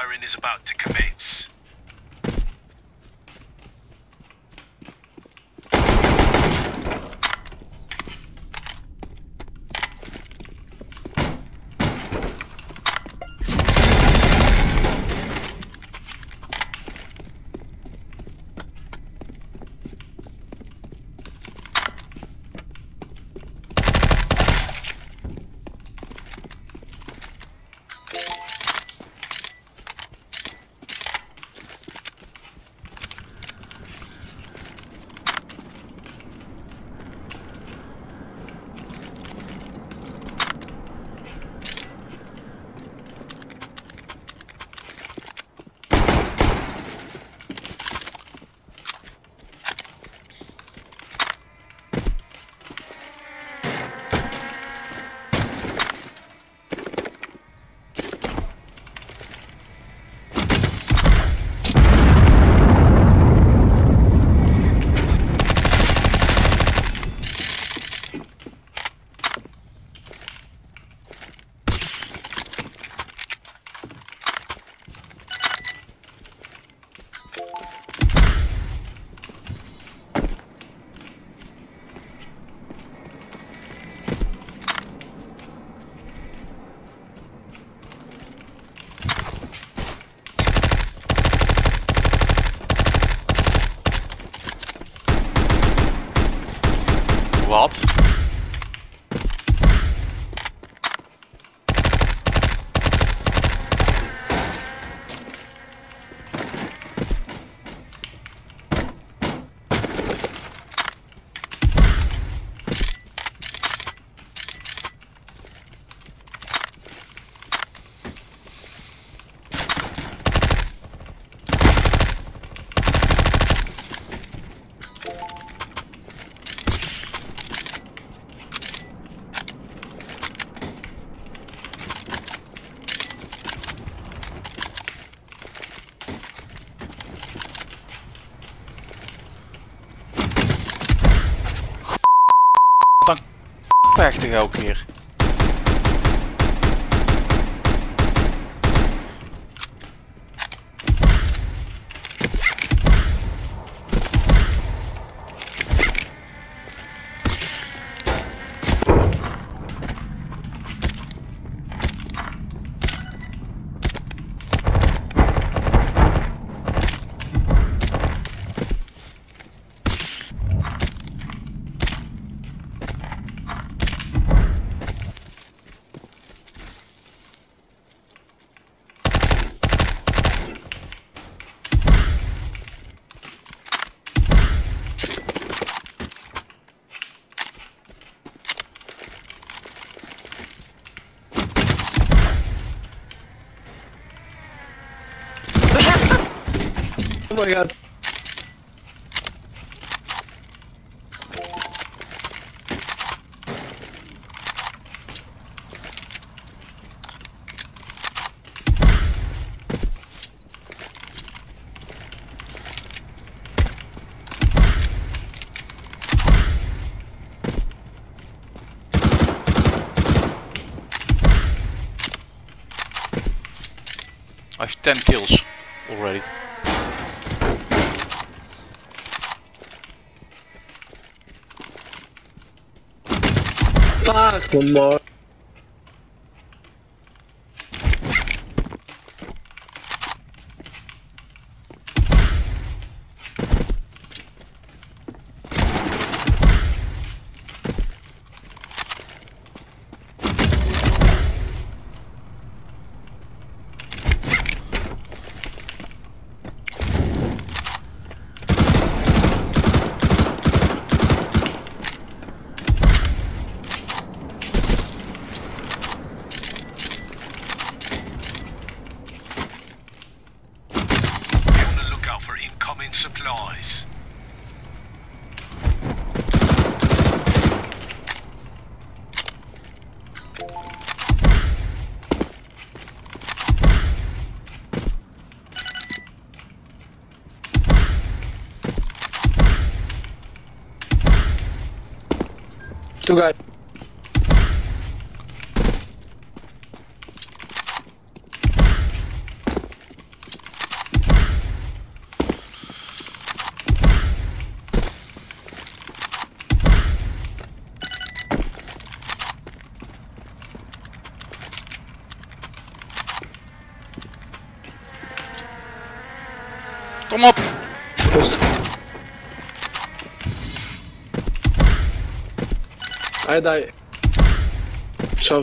Firing is about to commence. Wat? Prachtig elke keer. Oh my god. I have 10 kills already. Fuck, one more. Supplies. Two guys. Kom op! Rust. I die. Zo.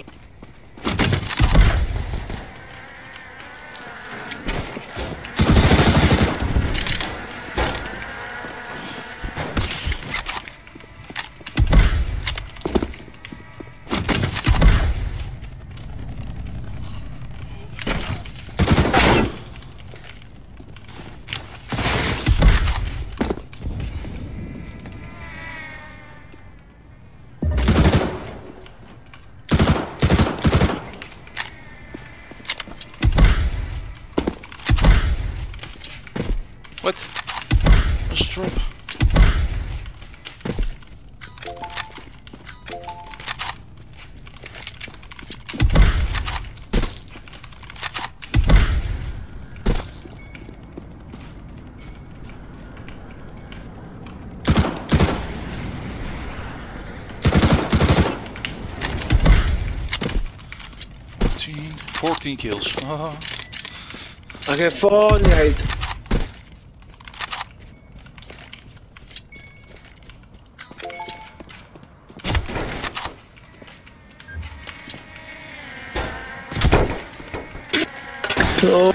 What? What's the drop? Fourteen, 14 kills. Okay, funny hate. So.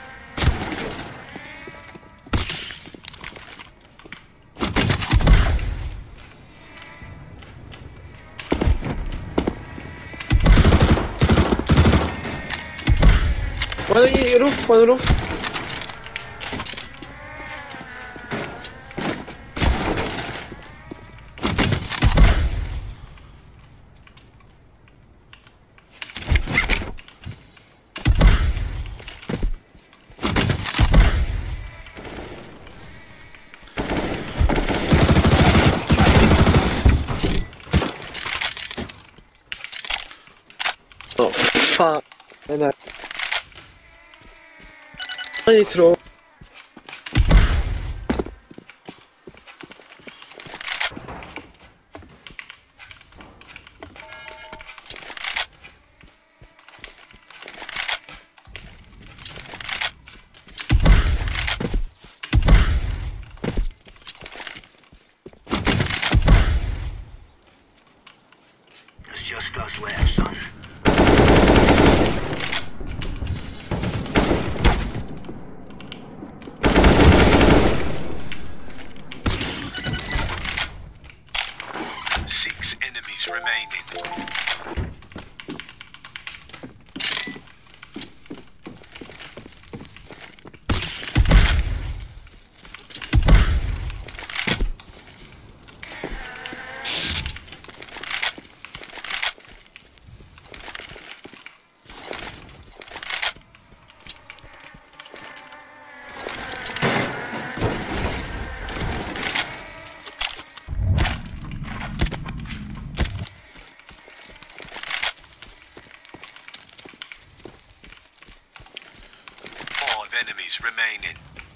One roof. Oh, fuck. And I throw. It's just us left, son. Six enemies remaining. Enemies remaining.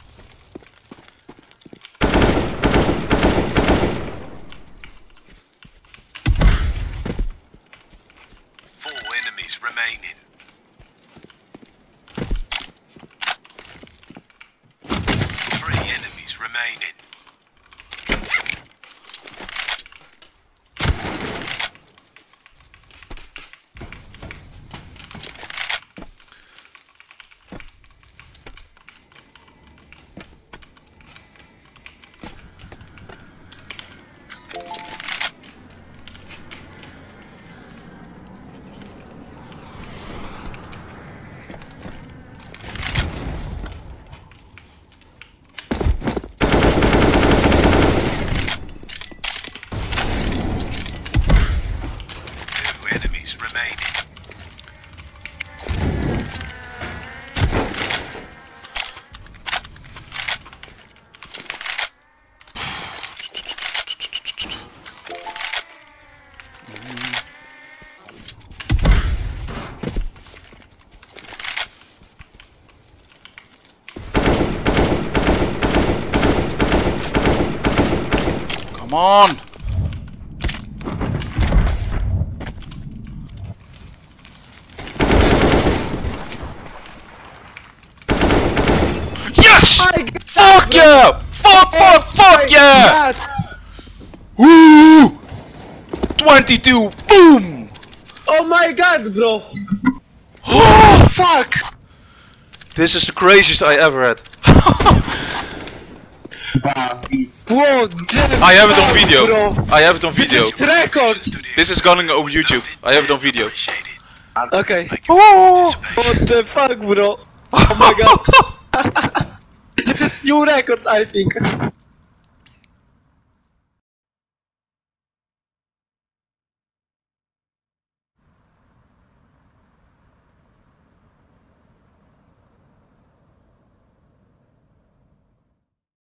Four enemies remaining. Three enemies remaining. Come on! Yes! Fuck! Fuck yeah! God. Woo! 22, boom! Oh my god, bro! Oh, Fuck! this is the craziest I ever had. Bro, damn. I have it on video. Bro. I have it on video. This is record! This is going on YouTube. I have it on video. Okay. Oh! What the fuck, bro? Oh my god. This is new record, I think.